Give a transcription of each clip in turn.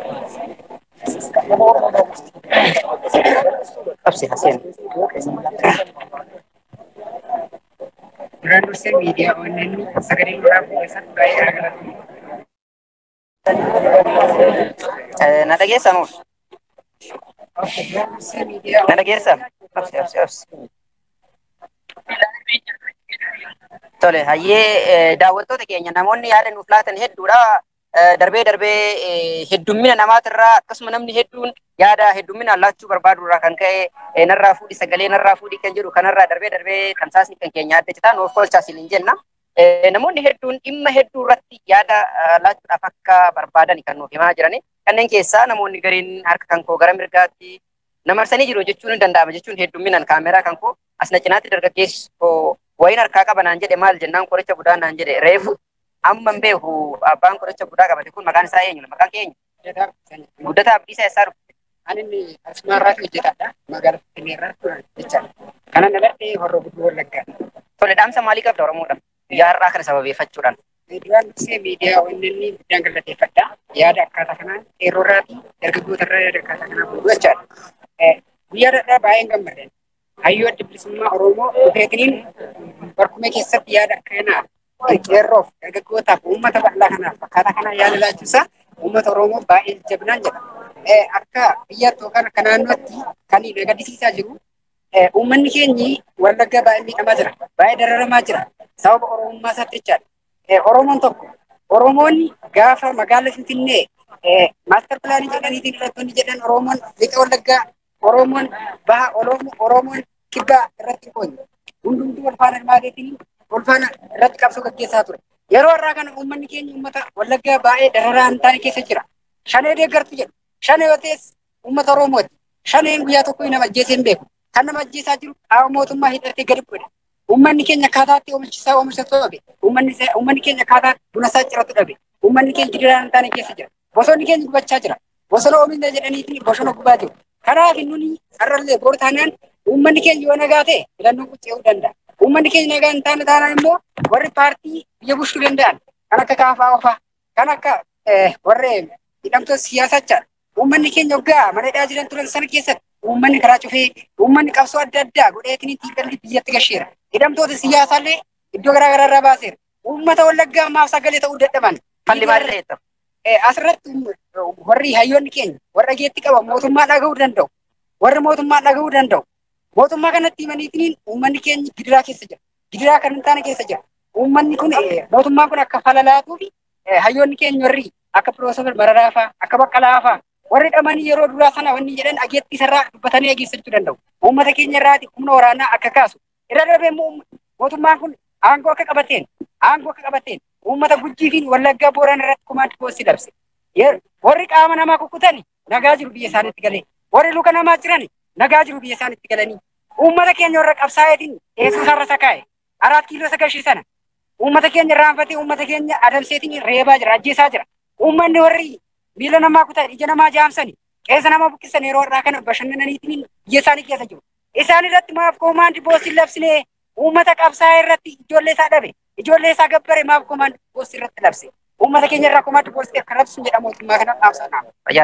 Absi hasen. Duraan dursee miidiyaawwan sagalee duraa keessatti baay'ee garagaraa. Na dhageessanuuf. Na dhageessa. Absi. Tole, hayyee daawwattoota keenya namoonni yaada nuuf laatan hedduudha. Darbee heddummina namaatirraa akkasuma namni hedduun yaada hedduminaan laachuu barbaadurraa kan ka'e narraa fuudhi sagalee narraa fuudhi kan jedhu kanarraa darbee tamsaasni kan keenya adda citaa nuuf tolchaas hin jenna. Namoonni hedduun dhimma hedduu irratti yaada laachuudhaaf akka barbaadan kan nuuf himaa jirani. Kanneen keessaa namoonni gariin harka kan koo gara mirgaatti namarsanii jiru jechuun ni danda'ama jechuun hedduminaan kaameraa kan koo asna cinaatti dargaggeessi wayin harkaa qaba naan jedhe maal jennaan qoricha budaa naan jedhe reefu amman beeku abbaan qoricha budaa qabate kun maqaan isaa eenyu maqaan keenya guddataa abdiisaa isaa dhufe ani asumarraatu hojjetadha magaalaa Finfinneerraa jechaadha kanan dhaladhee horroo guduu wallaggaa tole dhaamsa maalii qabda oromoodhaan guyyaa har'aa kana sababeeffachuudhaan duraan dursee miidiyaa wanni guddaan galateeffadha yaada akkaataa kanaan yeroo fi dargaggoota irraa yaada akkaataa kanaan fuudhu jechaadha guyyaa har'aa baay'een gammadeen hayyoo adda bilisummaa oromoo dhufeetiniin barkumee keessatti yaada akkanaa qeerroof dargaggootaaf uummata bal'aa kanaaf akkaataa kanaan yaada laachuusaa uummata oromoo baay'ee jabinaan jedha. Akka biyyaatti yookaan akka naannootti kan nagadisiisaa jiru uummanni keenyi wallaggaa baay'ee miidhamaa jira. Baay'ee dararamaa jira. Sababa oromummaa isaatti jechaadha. Oromoon tokko Oromoonni gaafa magaalaa Finfinnee maaster pilaanii jedhaniitiin filattoonni jedhan Oromoon lixa wallaggaa Oromoon baha Oromoon kibbaa irratti qoonye. Hundumtuu wal faana hirmaateetiin wal faana irratti qabsoo gaggeessaa ture. Yeroo har'aa kana uummanni keenya uummata wallaggaa baay'ee dararaa hin taane keessa jira. Shanee deeggartu jedhu. Shanee yoo ta'es uummata Oromooti. Shaneen guyyaa tokko nama ajjeesee hin beeku. Kan nama ajjeesaa jiru qaama mootummaa hidhatee gadi bu'edha. Uummanni keenya akkaataatti oomishisaa oomishatu dhabe. Uummanni keenya akkaataatti buna isaa ciratu dhabe. Uummanni keenya gidiraan hin taane keessa jira. Bosonni keenya gubachaa jira. Bosona oomishna jedhaniitiin bosona gubaa jiru. Kanaaf nuni har'allee boru taanaan uummanni keenya yoo nagaa ta'e filannoon quce'uu danda'a. Uummanni keenya nagaa hin taane taanaan immoo warri paartii biyya bulchuu danda'an kan akka kaafaa ofaa kan akka warri hidhamtoota siyaasaa jechaadha. Uummanni keenya waggaa mana hidhaa jiran turan sana keessatti uummanni karaa cufee uummanni qabsoo adda addaa godheetiin xiiqalli biyyatti gasheera. Hidhamtoota siyaasaallee iddoo garaa garaa irraa baaseera. Uummata wallaggaa ammaaf sagalee ta'uu dadhaban. Falli maal ta'eetta? Asirratti warri hayyoonni keenya warra geetti qaban mootummaa dhaga'uu danda'u. Warri mootummaa dhaga'uu danda'u. Mootummaa kanatti himaniitiin uummanni keenya gidiraa keessa jira. Gidiraa kan hin taane keessa jira. Uummanni kun mootummaan kun akka falalaatu fi hayyoonni keenya warri akka Piroofeesar Mararaa fa'aa akka Baqqalaa fa'aa warri dhamanii yeroo duraa sana wanni jedhan ageetti isarraa dubbatanii ageessachuu danda'u. Uummata keenya irraati humna waraanaa akka kaasu. Irra darbee mootummaan kun aangoo akka qabateen uummata Gujii fi Wallaggaa Booraan irratti kumaanti poostii labse. Warri qaama namaa kukkutani nagaa jiru biyya isaaniitti galee. Warri luka namaa jiran nagaa jiru biyya isaaniitti galanii. Uummata keenya warra qabsaa'eetiin eessuu isaarra sakaa'e. 4 kiiloo sagashii sana. Uummata keenya irraanfatee uummata keenya adamseetiin reebaa jira ajjeesaa jira. Uummanni warri miila namaa kutan ija namaa jaamsani keessa nama buqqisan yeroo har'aa kana bashannananiitiin biyya isaanii keessa jiru. Isaan irratti maaf koomaandi poostii labsine uummata qabsaa'e irratti ijoollee isaa dhabe. Ijoollee isaa gabbare maaf koomaandi poostii irratti labse. Uummata keenya irraa koomaandi poostii akka labsu jedha mootummaa kana dhaamsa.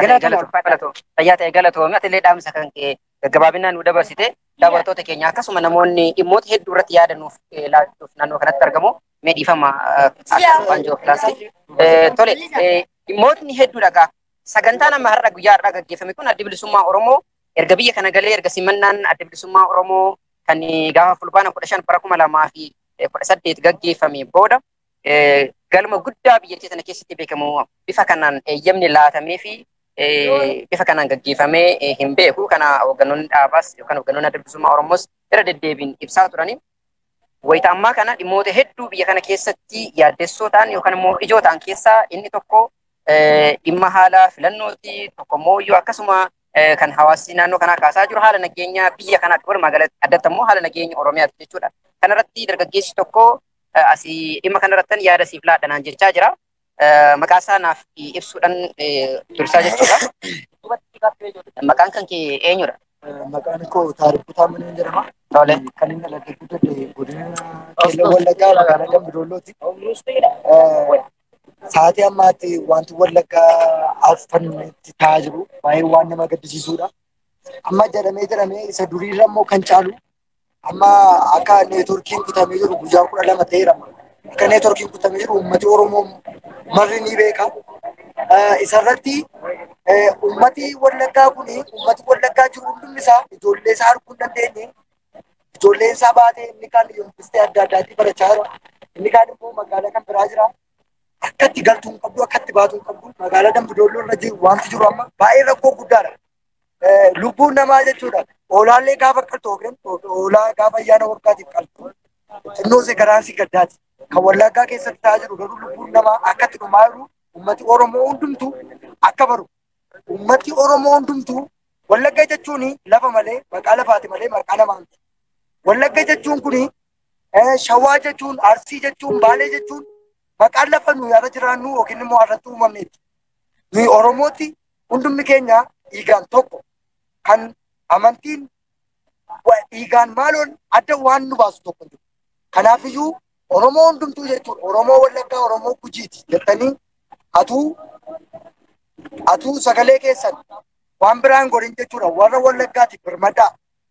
Fayyaa ta'e galatoomii ati illee dhaamsa kan kee gaggabaabinaan nu dabarsite daawwattoota keenya akkasuma namoonni dhimmoota hedduu irratti yaada nuuf laachuuf naannoo kanatti argamu mee dhiifama waanjoo kilaasii. Tole dhimmootni hedduudha gaa sagantaa nama har'a guyyaa har'aa gaggeeffame kun adda bilisummaa Oromoo erga biyya kana galee erga simannaan adda bilisummaa Oromoo kan gaafa fulbaana 15 bara 2018 gaggeeffame booda galma guddaa biyyattii sana keessatti beekamu bifa kanaan eeyyamni laatamee fi bifa kanaan gaggeeffamee hin beeku kana hogganoonni dhaabaas yookaan hogganoonni adda bilisummaa Oromoos irra deddeebiin ibsaa turani. Wayita ammaa kana dhimmoota hedduu biyya kana keessatti yaaddessoo ta'an yookaan immoo ijoo ta'an keessaa inni tokko dhimma haala filannooti tokko immoo iyyuu akkasuma kan hawaasni naannoo kanaa kaasaa jiru haala nageenya biyya kanaatti walumaa galatti addatti immoo haala nageenya Oromiyaati jechuudha. Kanarratti dargaggeessi tokko asii dhimma kanarratti yaada siif laadhanaan jechaa jira. Maqaa isaa naaf ibsuudhaan dursaa jechuudha. Maqaan kan kee eenyudha? Maqaan koo Taarikuu Taamanii jedhama. Tole. Kan inni alatti guddate godina Keelloo Wallaggaa magaalaa Dambidoollooti. Sa'aatii ammaatti wanti wallaggaa affannetti ta'aa jiru baay'ee waan nama gaddisiisudha. Amma jedhamee isa duriirra immoo kan caalu amma akka neetworkiin kutamee jiru guyyaa 12 ta'eera. Akka neetworkiin kutamee jiru uummati Oromoo marri ni beeka. Isarratti uummati wallaggaa kuni uummati wallaggaa jiru hundumni isaa ijoollee isaa arguu hin dandeenye. Ijoolleen isaa baatee inni kaan yuunivarsiitii adda addaatti barachaa jira. Inni kaan immoo magaalaa kan biraa jira. Akkatti galtuu hin qabdu, akkatti baatuu hin qabdu. Magaalaa Dambidolloo irra jiru wanti jiru amma baay'ee rakkoo guddaadha. Lubbuun namaa jechuudha. Oolaallee gaafa qaltu yookiin oolaa gaafa ayyaana waggaatiif qaltu. Xinnoosee garaan si gaddaati. Kan wallaggaa keessatti ta'aa jiru garuu lubbuun namaa akkatti dhumaa jiru uummati Oromoo hundumtuu akka baru. Uummati Oromoo hundumtuu wallagga jechuun lafa malee maqaa lafaati malee maqaa namaa miti. Wallagga jechuun kuni Shawaa jechuun Arsii jechuun Baalee jechuun maqaan lafa nuyi irra jiraannu yookiin immoo irratti uumamneeti. Nuyi Oromooti hundumni keenya dhiigaan tokko kan amantiin dhiigaan maaloon adda waan nu baasu tokko jiru. Kanaafiyyuu Oromoo hundumtuu jechuudha. Oromoo Wallaggaa, Oromoo Gujiiti jettanii atuu sagalee keessan waan biraan godhin jechuudha. Warra Wallaggaatiif birmadhaa.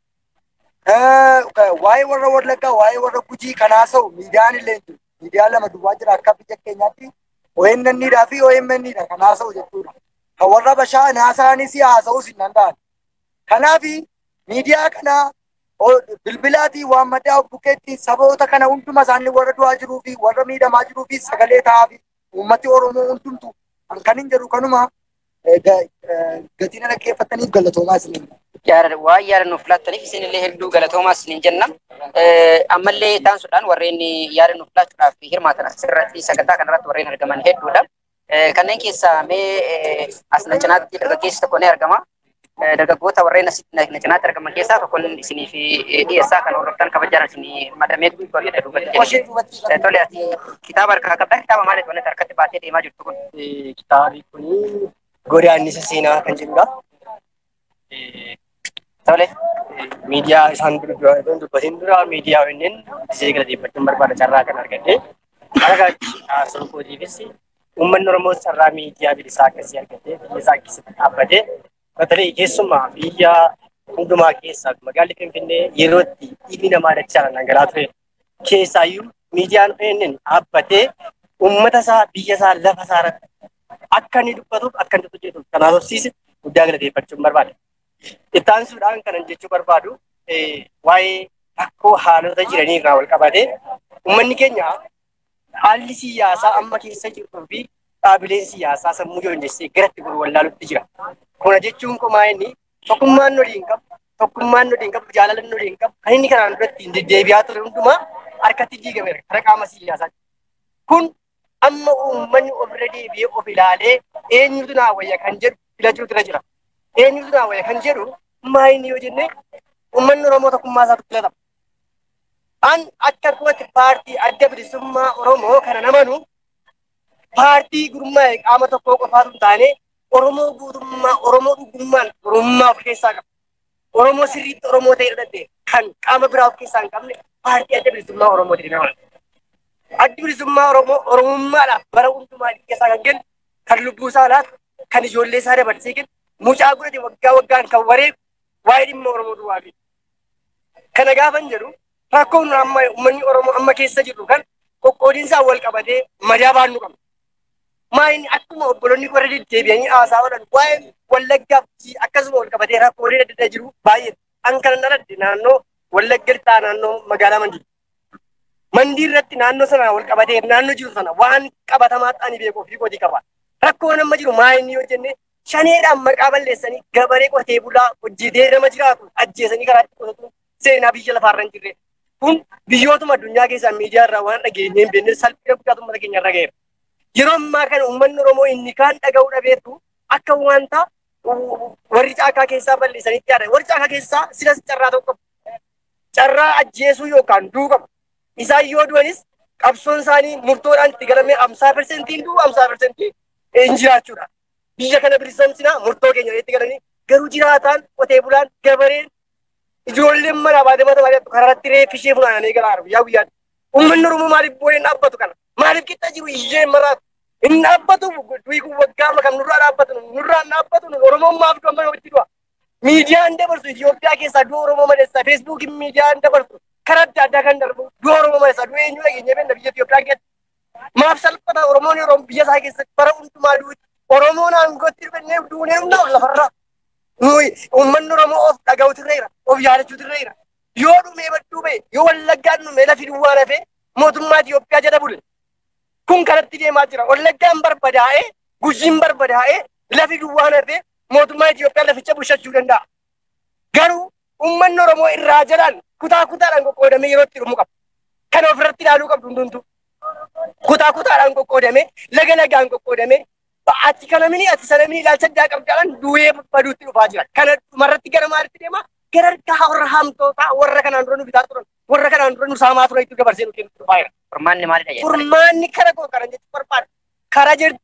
Waa'ee warra Wallaggaa, waa'ee warra Gujii kan haasa'u miidiyaan illee jiru. Miidiyaa lama duwwaa jira akka biyya keenyaatti ONN fi OMN kan haasa'u jechuudha. Kan warra Bashaan haasa'anis haasa'uus hin danda'an. Kanaaf miidiyaa kana bilbilaatii waan maddaa bukeetti saboota kana hunduma isaanii warra du'aa jiruu fi warra miidhamaa jiruu fi sagalee ta'aa fi uummati Oromoo hundumtu kan hin jedhu kanuma gatiin dhaggeeffataniif galatoomaa isiniin. Waan yaada nuuf laattaniif isinillee hedduu galatoomaa isiniin jenna. Ammallee taansuudhaan warreen yaada nuuf laachuudhaaf hirmaatan asirratti sagantaa kanarratti warreen argaman hedduudha. Kanneen keessaa mee as na cinaatti dargaggeessi tokko ni argama. Dargaggoota warreen asitti na cinaatti argaman keessaa tokkoon isiniif dhiyeessaa kan hordoftan kabajaan isinii madamee tollee dubbatti. Tole ati kitaaba harkaa qabdaa kitaaba maaliif wanti harkatti baatee deemaa jirtu kun? Kitaabni kun godaannisa seenaa kan jedhudha. Tole. Miidiyaa isaan dubbatiin dura miidiyaa wanneen isee galateeffachuun barbaada carraa kan argadde. Akka haasa'u kootiifis uummanni Oromoo carraa miidiyaa bilisaa akkasii argatee biyya isaa keessatti dhaabbatee batalee keessumaa biyya hundumaa keessaa magaalli Finfinnee yeroo itti dhiigni namaa dachaan dhangala'aa ture keessaayyuu miidiyaan wanneen dhaabbatee uummata isaa biyya isaa lafa isaa irratti akka inni dubbatuuf akka inni hojjetuuf kan haasofsiise guddaa galateeffachuun barbaada. Ittaansuudhaan kanan jechuu barbaadu waa'ee rakkoo haalota jiranii irraa wal qabatee uummanni keenya haalli siyaasaa amma keessa jiruu fi dhaabileen siyaasaa sammuu joonjessee garatti gurguru wallaalutti jira. Kuna jechuun qomaa inni tokkummaan noliin qabu jaalalan noliin qabu kan inni kanaan duratti hin deddeebi'aa ture hundumaa harkatti diigameera karaa qaama siyaasaati. Kun amma uummanni ofirra deebi'ee of ilaalee eenyutu naa wayya kan jedhu filachuutu irra jira. Eenyutu naa wayya kan jedhu maayini yoo jenne uummanni Oromoo tokkummaa isaatu filatama. An akka kootti paartii adda bilisummaa Oromoo kana namanu paartii gurmaa'e qaama tokkoo qofaatu hin taane Oromoo guutummaa Oromoo dhugummaan Oromummaa of keessaa qaba. Oromoo sirriitti Oromoo ta'e hidhatte kan qaama biraa of keessaa hin qabne paartii adda bilisummaa Oromoo ta'e namana. Addi bilisummaa Oromoo Oromummaadhaaf bara hundumaa dhiiga isaa kan kennu kan lubbuu isaa laatu kan ijoollee isaa dabarsee kennu mucaa godhate waggaa waggaan kan wareegu waa'ee dhimma Oromoo duwwaa fi kana gaafan jedhu rakkoon amma uummanni Oromoo amma keessa jirru kan qoqqoodiinsaa wal qabatee madaa baannu qabna. Maayini akkuma obboloonni warra deddeebi'anii haasaa godhan waa'ee Wallaggaa fi akkasuma wal qabatee rakkoolee adda addaa jiru baay'ee an kana dhaladhe naannoo Wallagga lixaa naannoo magaalaa Mandii. Mandii irratti naannoo sana wal qabatee naannoo jiru sana waan qabatamaa ta'anii beekuuf fi qotii qaba. Rakkoon amma jiru maayini yoo jenne shaneedhaan maqaa balleessanii gabaree qotee bulaa hojjetee nama jiraatu ajjeesanii karaa itti qotatu seenaa biyya lafaarra hin jirre. Kun biyyootuma addunyaa keessaa miidiyaa irraa waan dhageenye hin beekne salphina guddaatu uummata keenya irra ga'eera. Yeroo ammaa kana uummanni Oromoo inni kaan dhaga'uu dhabeetu akka wanta warri caakaa keessaa balleessanitti yaada. Warri caakaa keessaa silas carraa tokko carraa ajjeesuu yookaan du'uu qaba. Isaan yoo du'anis qabsoon isaanii murtoodhaan itti galamee 50% du'u 50% hin jiraachuudha. Biyya kana bilisoomsinaa murtoo keenya itti galanii garuu jiraataan qotee bulaan gabareen ijoolleen mana baatee mata baatee karaatti reeffi ishee funaananii galaa jiru guyyaa guyyaan. Uummanni Oromoo maaliif boo'een dhaabbatu kana? Maaliif qixxa jiru iyyee maraatu? Inni dhaabbatu du'i kun waggaa makam nurraa dhaabbatu nurraa dhaabbatu Oromoon maaf dhumma wajji du'a. Miidiyaan dabarsu Itoophiyaa keessaa du'a Oromoo maleessa Feesbuukiin miidiyaan dabarsu karaa adda addaa kan darbu du'a Oromoo maleessa du'a eenyu dhageenya beenna biyya Itoophiyaa keessatti. Maaf salphata Oromoon yeroo biyya isaa keessatti bara hundumaa duuti. Oromoon aangootti dhufennee duunee humna lafarraa. Uummanni Oromoo of dhaga'u tirreera of yaadachuu tirreera. Yoo dhumee badduu ba'e yoo wallaggaan dhume lafi duwwaa hafee mootummaa Itoophiyaa jala bule. Kun kanatti deemaa jira. Wallaggaan barbadaa'ee Gujiin barbadaa'ee lafi duwwaan hafee mootummaa Itoophiyaa laficha bulchachuu danda'a. Garuu uummanni Oromoo irraa jalaan kutaa kutaadhaan qoqqoodamee yeroo itti dhumu qaba. Kan ofirratti ilaaluu qabdu hundumtuu. Kutaa kutaadhaan qoqqoodamee laga lagaan qoqqoodamee ati kana mini ati sana mini ilaalcha addaa qabdaan du'ee baduutti dhufaa jira. Kana dhumarratti gara maalitti deema? Gara harkaa warra hamtootaa warra kanaan dura nu bitaa turan warra kanaan dura nu saamaa turan itti dabarsee nu kennu dhufaa jira. Furmaanni maalidha jedhama? Furmaanni kara koo karan jechuun barbaada. Kara jirtu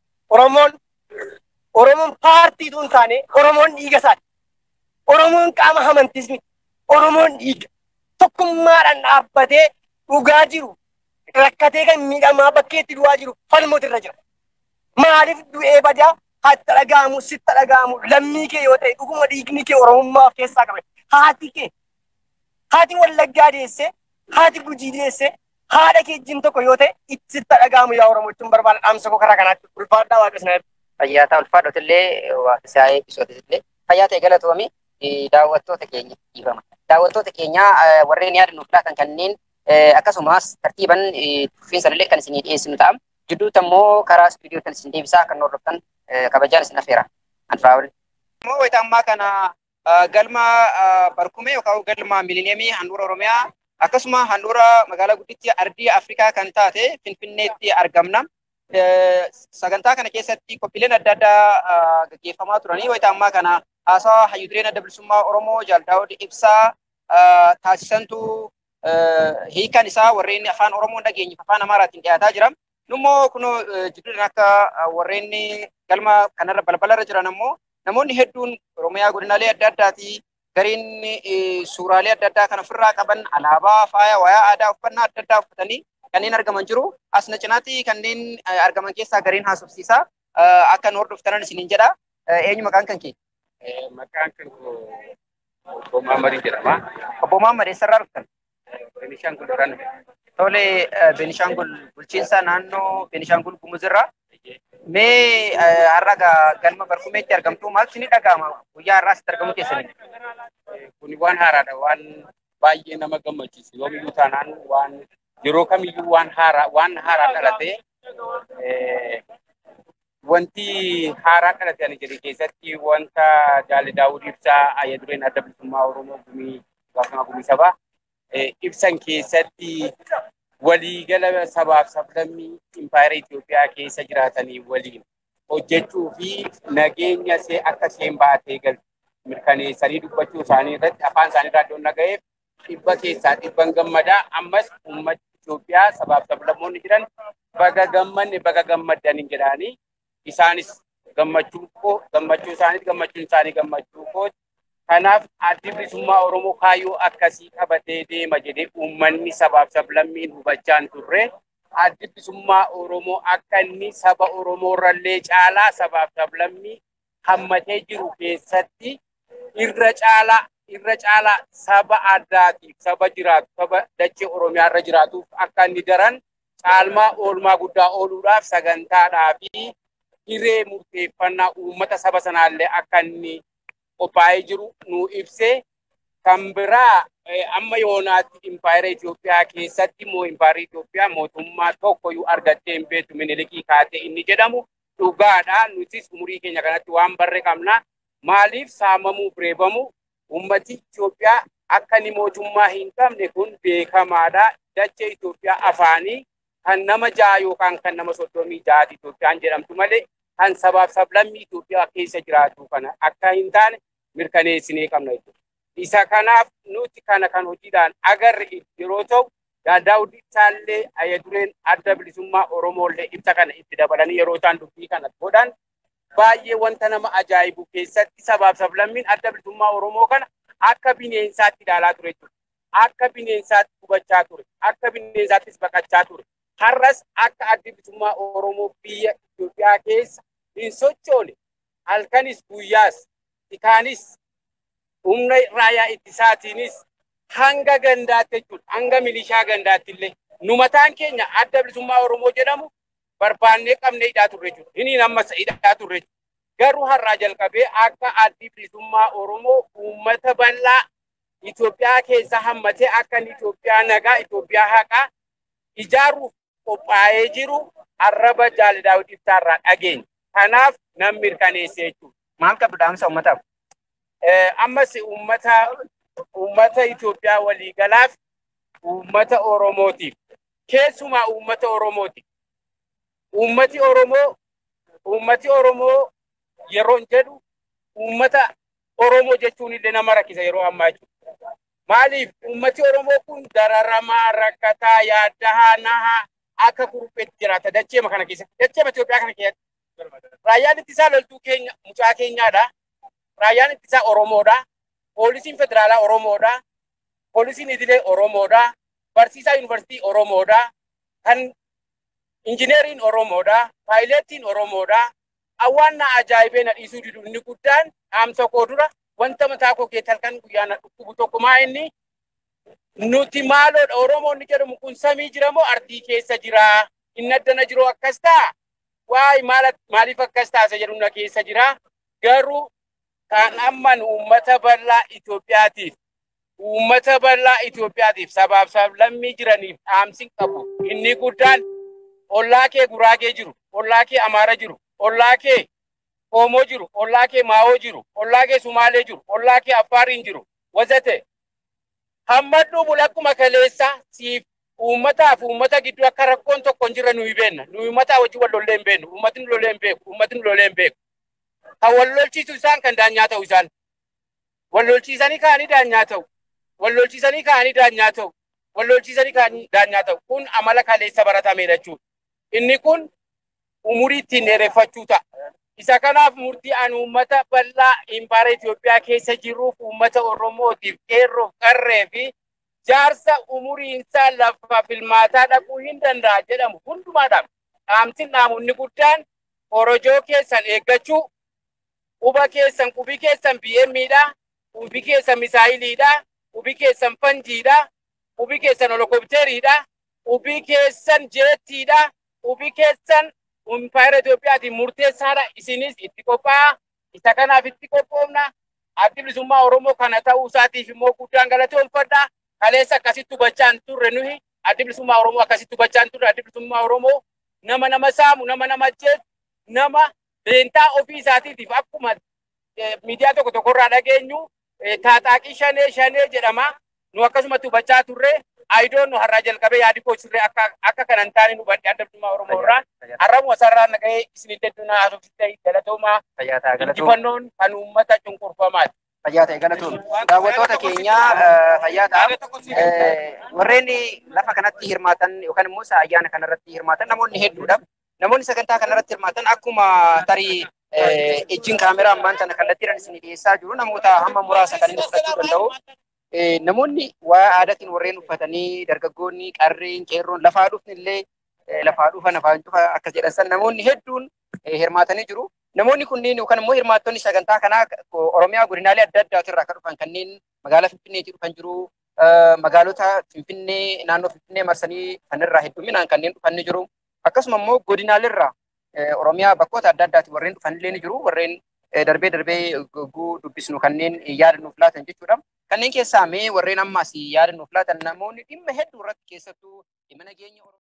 Oromoon paartiitu hin taane Oromoon dhiiga isaati. Oromoon qaama amantiis miti. Oromoon dhiiga. Tokkummaadhaan dhaabbatee dhugaa jiru rakkatee kan miidhamaa bakkeetti du'aa jiru falmooti irra jira. Maaliif du'ee badaa hatta dhaga'amu sitta dhaga'amu lammii kee yoo ta'e dhuguma dhiigni kee Oromummaa of keessaa qabe. Haati kee haati Wallaggaa deesse haati Gujii deesse haadha kee jin tokko yoo ta'e itti sitta dhaga'amu yaa Oromoo jechuun barbaada dhaamsa koo karaa kanaatti ulfaadhaa waaqesna. Fayyaa ulfaadhotillee waaqessaa eebbisootillee fayyaa ta'e galatoomi daawwattoota keenya dhiifama. Daawwattoota keenya warreen yaada nuuf laatan kanneen akkasumas tartiiban tuffiinsa illee kan isinii dhiyeessinu ta'a. Jidduutti ammoo karaa istuudiyoo kan isin deebisaa kan hordoftan kabajaan isin affeera. Anfaawul. Ammoo wayita ammaa kana galma barkumee yookaan galma miilineemii handhuura Oromiyaa akkasuma handhuura magaalaa guddittii ardii Afrikaa kan taate Finfinneetti argamna. Sagantaa kana keessatti qophiileen adda addaa gaggeeffamaa turanii wayita ammaa kana haasaa hayyuu dureen adda bilisummaa Oromoo Jaal Daawud Ibsaa taasisantu hiikan isaa warreen afaan Oromoo dhageenyeef afaan Amaaraatiin dhiyaataa jira. Nummoo kunoo jidduudhaan akka warreen galma kanarra balbalarra jiran ammoo namoonni hedduun Oromiyaa godinaalee adda addaatii gariin suuraalee adda addaa kan ofirraa qaban alaabaa faaya wayaa aadaa uffannaa adda addaa uffatanii kanneen argaman jiru. Asna cinaatti kanneen argaman keessaa gariin haasofsiisaa akka nu hordoftanan isiniin jedha. Eenyu maqaan kan kee? Maqaan kan Obbo Maammadii jedhama. Obbo Maammadii eessarraa dhuftan? Beenishaangul irraa dhufe. Tole Beenishaangul bulchiinsa naannoo Beenishaangul Gumuzirraa. Mee har'a galma barkumeetti argamtu maal isin dhaga'ama guyyaa har'aa asitti argamu keessanii? Kuni waan haaraadha waan baay'ee nama gammachiisu yoomiyyuu taanaan waan yeroo kamiyyuu waan haaraa dhalatee wanti haaraa dhalate ani jedhe keessatti wanta Jaal Daawud Ibsaa hayyuu dureen adda bilisummaa Oromoo gumii sabaa ibsan keessatti waliigala sabaaf sablammii impaayera Itoophiyaa keessa jiraatanii waliin hojjechuu fi nageenya ishee akka isheen baatee galtu mirkaneessanii dubbachuu isaanii irratti afaan isaanii irraa iddoon dhaga'eef dhibba keessaa dhibban gammadaa. Ammas uummata Itoophiyaa sabaaf sablammoonni jiran baga gammanne baga gammadanii jedhanii isaanis gammachuu isaaniif gammachuun isaanii gammachuu kooti. Kanaaf addi bilisummaa Oromoo kaayyoo akkasii qabatee deema jedhee uummanni sabaaf sablammiin hubachaa turre. Addi bilisummaa Oromoo akka inni saba Oromoorrallee caalaa sabaaf sablammii hammatee jiru keessatti irra caalaa saba addaatiif saba jiraatu saba dachee Oromiyaarra jiraatuuf akka inni daran caalmaa oolmaa guddaa ooluudhaaf sagantaadhaa fi hiree murteeffannaa uummata saba sanaallee akka inni qophaa'ee jiru nu ibsee. Kan biraa amma yoonaatti impaayera Itoophiyaa keessatti impaayera Itoophiyaa mootummaa tokkoyyuu argattee hin beektu Minilikii kaatee inni jedhamu dhugaadha. Nutis umurii keenya kanatti waan barre qabna. Maaliif saamamuu reebamu uummati Itoophiyaa akka inni mootummaa hin qabne kun beekamaadha. Dachee Itoophiyaa afaanii kan nama 6 yookaan kan nama 36 Itoophiyaan jedhamtu malee kan sabaaf sablammii Itoophiyaa keessa jiraatu kana akka hin taane mirkaneessinee qabna jechuudha. Isa kanaaf nuti kana kan hojiidhaan agarre yeroo ta'u Daawud Ibsaallee hayyuu dureen adda bilisummaa Oromoollee ibsa kana itti dabalanii yeroo isaan dubbii kana godhan baay'ee wanta nama ajaa'ibu keessatti sabaaf sablammiin adda bilisummaa Oromoo kana akka bineensaatti ilaalaa ture jechuudha. Akka bineensaatti hubachaa ture. Akka bineensaattis baqachaa ture. har'as akka addi bilisummaa Oromoo biyya Itoophiyaa keessa hin sochoone halkanis guyyaas ikaanis humna raayyaa ittisaatiinis hanga gandaatti jechuudha hanga milishaa gandaatti illee nu mataan keenya adda bilisummaa Oromoo jedhamu barbaannee qabnee hidhaa turre jechuudha. Inni ammas hidhaa turre garuu har'aa jalqabee akka addi bilisummaa Oromoo uummata bal'aa Itoophiyaa keessa hammatee akka Itoophiyaa nagaa Itoophiyaa haqaa ijaaruuf qophaa'ee jiru arraba Jaal Daawud Ibsaarraa dhageenya. Kanaaf nan mirkaneesse jechuudha. Maal qabdu dhaamsa uummataaf? Ammas uummata Itoophiyaa waliigalaaf uummata Oromootiif keessumaa uummata Oromootiif uummati Oromoo yeroon jedhu uummata Oromoo jechuun illee nama rakkisa yeroo ammaa jechuudha. Maaliif uummati Oromoo kun dararamaa rakkataa yaaddahaa nahaa akka kurupheetti jiraata dacheema kana keessatti dacheema Itoophiyaa kana keessatti. Raayyaan ittisaa loltuu keenya mucaa keenyaadha. Raayyaan ittisaa Oromoodha. Poolisiin federaalaa Oromoodha. Poolisiin idilee Oromoodha. Barsiisaa yuunivarsiitii Oromoodha. Kan injineeriin Oromoodha. Paayileetiin Oromoodha. Awwaanna ajaa'ibee na dhiisuu didu inni guddaan dhaamsa koo dura wanta mataa koo keessa halkan guyyaana dhukkubu tokkumaa inni nuti maaloodha Oromoonni jedhamu kun samii jira moo ardii keessa jira? Inni addana jiru akkas ta'a. Waay maaliif akkas taasa jedhu na keessa jira. Garuu kan amman uummata bal'aa Itoophiyaatiif sabaaf sablammii jiraniif dhaamsin qabu. Inni guddaan ollaa kee Guraagee jiru, ollaa kee Amaara jiru, ollaa kee Oromoo jiru, ollaa kee Maawoo jiru, ollaa kee Sumaalee jiru, ollaa kee Affaariin jiru. Wazate hammadhuu bulakkuma kaleessa siif uummataaf uummata gidduu akka rakkoon tokko hin jirre nuyi beenna. Nuyi uummataa wajjin wal lollee hin beennu. Uummatni lolee hin beeku. Uummatni lolee hin beeku. Kan wal lolchiisu isaan kan daanyaa ta'u isaan. Wal lolchiisanii kaanii daanyaa ta'u. Wal lolchiisanii kaanii daanyaa ta'u. Wal lolchiisanii kaanii daanyaa ta'u. Kun amala kaleessa baratamedha jechuudha. Inni kun umurii ittiin dheereffachuu ta'a. Isa kanaaf murtii an uummata bal'aa impaara Itoophiyaa keessa jiruuf uummata Oromootiif qeerroof qarree fi jaarsa umuriinsaa lafa filmaataa dhaquu hin danda'a jedhamu hundumaadhaaf dhaamsin dhaamunni guddaan korojoo keessan eeggachuu quba keessan qubii keessan BM'dha qubii keessan misaayiliidha qubii keessan fanjiidha qubii keessan holokopteriidha qubii keessan jeettiidha qubii keessan impaayera Itoophiyaatiin murteessaadha isinis itti qophaa'aa isa kanaaf itti qophoofna addi bilisummaa Oromoo kana ta'uu isaatiif immoo guddaan galatoomfadha. Kaleessa akkasitti hubachaan turre nuyi addi bilisummaa Oromoo akkasitti hubachaan turre addi bilisummaa Oromoo nama saamu nama ajjeesu nama beentaa ofii isaatiitiif akkuma miidiyaa tokko irraa dhageenyu taaxaaqii shanee jedhama nu akkasumatti hubachaa turre aidoon nu har'aa jalqabee yaadi koo sirree akka kanan taane nu badhe adda bilisummaa Oromoo irraa har'amu asarraan nagahee isin deddunaa haasofsittee galatoomaa injifannoon kan uummata cunqurfamaati. Fayyaata galatoon daawwattoota keenya fayyaata warreen lafa kanatti hirmaatan yookaan immoo ayyaana kanarratti hirmaatan namoonni hedduudha. Namoonni sagantaa kanarratti hirmaatan akkuma tarii ejjiin kaameraa ammaan tana kallattiidhaan isin dhiyeessaa jiru namoota hamma muraasa kan inni fudhachuu danda'u. Namoonni waa aadaatiin warreen uffatanii dargaggoonni qarreen qeerroon lafaa dhufni illee lafaa dhufan afaan cufa akka jedhan san namoonni hedduun hirmaatanii jiru. Namoonni kunniin yookaan immoo hirmaattonni sagantaa kanaa Oromiyaa godinaalee adda addaati irraa kan dhufan kanneen magaalaa Finfinneetii dhufan jiru. Magaalota Finfinnee naannoo Finfinnee marsanii kanirraa hedduminaan kanneen dhufan ni jiru. Akkasuma immoo godinaalee irraa Oromiyaa bakkoota adda addaati warreen dhufan illee ni jiru. Warreen darbee dubbisnu kanneen yaada nuuf laatan jechuudha. Kanneen keessaa mee warreen ammaas yaada nuuf laatan namoonni dhimma hedduu irratti keessattuu dhimma nageenya